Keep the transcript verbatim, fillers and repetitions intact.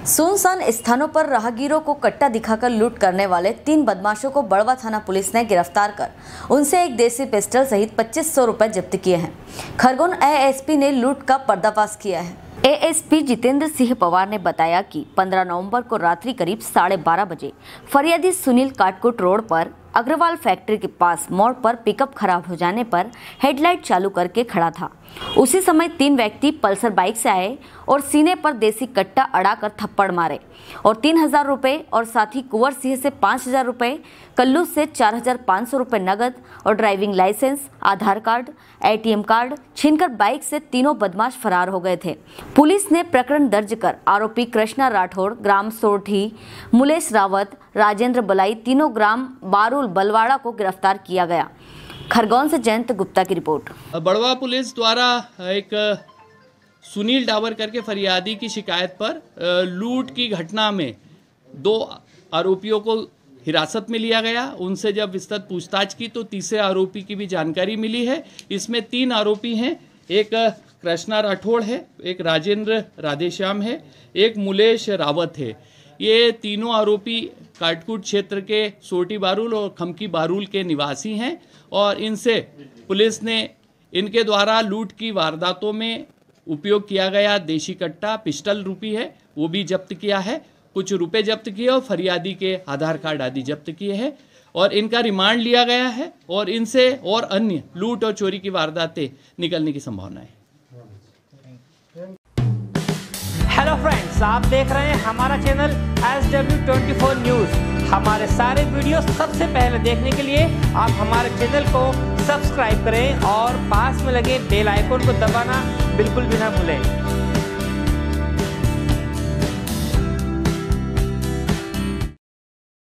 सुनसान स्थानों पर राहगीरों को कट्टा दिखाकर लूट करने वाले तीन बदमाशों को बड़वा थाना पुलिस ने गिरफ्तार कर उनसे एक देसी पिस्टल सहित पच्चीस सौ रुपए जब्त किए हैं। खरगोन एएसपी ने लूट का पर्दाफाश किया है। एएसपी जितेंद्र सिंह पवार ने बताया कि पंद्रह नवंबर को रात्रि करीब साढ़े बारह बजे फरियादी सुनील काटकुट रोड पर अग्रवाल फैक्ट्री के पास मोड़ पर पिकअप खराब हो जाने पर हेडलाइट चालू करके खड़ा था। उसी समय तीन व्यक्ति पल्सर बाइक से आए और सीने पर देसी कट्टा अड़ाकर थप्पड़ मारे और तीन हजार रुपये और साथ ही कुंवर सिंह से पाँच हजार रुपये, कल्लू से चार हजार पाँच सौ रुपये नगद और driving licence, Aadhaar card, ATM card छीनकर बाइक से तीनों बदमाश फरार हो गए थे। पुलिस ने प्रकरण दर्ज कर आरोपी कृष्णा राठौड़, ग्राम सोरठी, मुलेश रावत, राजेंद्र बलाई, तीनों ग्राम बारूल बलवाड़ा को गिरफ्तार किया गया। खरगोन से जयंत गुप्ता की रिपोर्ट। बड़वा पुलिस द्वारा एक सुनील डावर करके फरियादी की शिकायत पर लूट की घटना में दो आरोपियों को हिरासत में लिया गया। उनसे जब विस्तृत पूछताछ की तो तीसरे आरोपी की भी जानकारी मिली है। इसमें तीन आरोपी हैं, एक कृष्णा राठौड़ है, एक राजेंद्र राधेश्याम है, एक मुलेश रावत है। ये तीनों आरोपी काटकुट क्षेत्र के सोटी बारूल और खमकी बारूल के निवासी हैं और इनसे पुलिस ने इनके द्वारा लूट की वारदातों में उपयोग किया गया देशी कट्टा पिस्टल रूपी है वो भी जब्त किया है। कुछ रुपए जब्त किए और फरियादी के आधार कार्ड आदि जब्त किए हैं और इनका रिमांड लिया गया है और इनसे और अन्य लूट और चोरी की वारदातें निकलने की संभावना है। हेलो फ्रेंड्स, आप देख रहे हैं हमारा channel S W twenty four news. हमारे सारे वीडियो सबसे पहले देखने के लिए आप हमारे चैनल को सब्सक्राइब करें और पास में लगे बेल आइकन को दबाना बिल्कुल भी ना भूलें।